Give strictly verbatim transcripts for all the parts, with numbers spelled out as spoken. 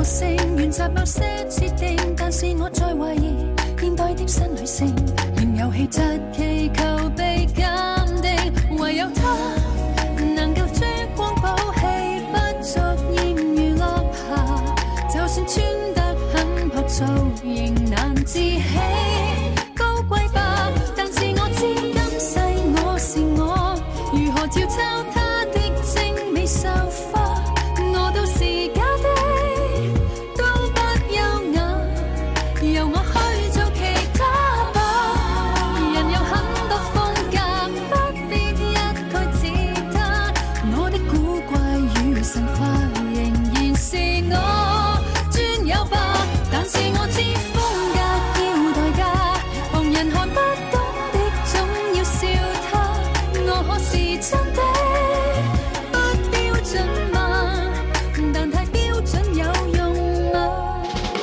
性，沿襲某些設定，但是我在懷疑現代的新女性，仍有氣質祈求被鑑定，唯有她能夠珠光寶氣，不俗豔如落霞，就算穿得很樸素，仍難自欺高貴吧。但是我知今世我是我，如何照抄她的精美繡花，我都是假的，都不優雅，由我去做其他吧。人有很多風格，不必一概似他，我的古怪與神化仍然是我專有吧。但是我知風格要代價，旁人看不懂的總要笑他，我可是真的不標準嗎？但太標準有用嗎？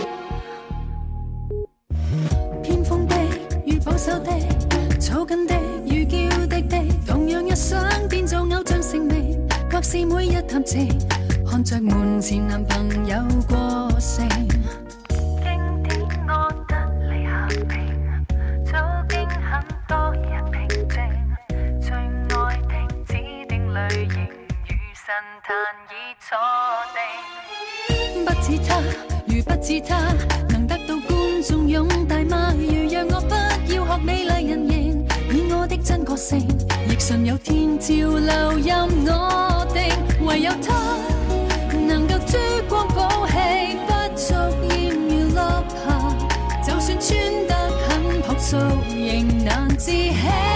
偏鋒的與保守的，草根的與嬌滴的，同樣也想變做偶像成名，或是每日談情，看着門前男朋友過剩。 經典柯德莉夏萍，早經很多人評證，最愛的指定類型與神壇已錯定。 不似他，如不似他，能得到觀眾擁戴嗎？如讓我不要學美麗人形，以我的真個性，亦純有天照流任我定，唯有他能夠珠光寶氣，不俗豔如落霞，就算穿得很樸素，仍難自欺。